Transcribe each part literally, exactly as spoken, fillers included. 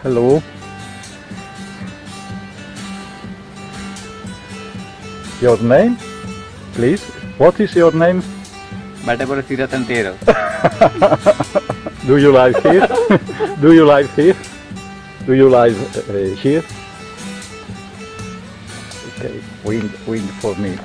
Hello. Your name, please? What is your name? Batepura Siratantero. Do you live here? Do you live here? Do you live uh, here? Okay, wing, wing for me.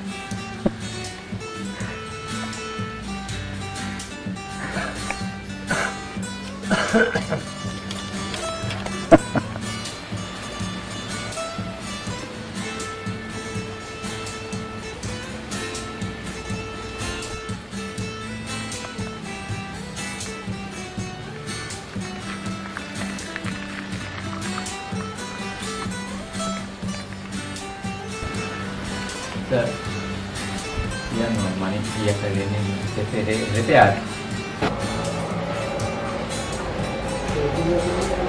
Sir, yan no, manikiya ka rin yung repair.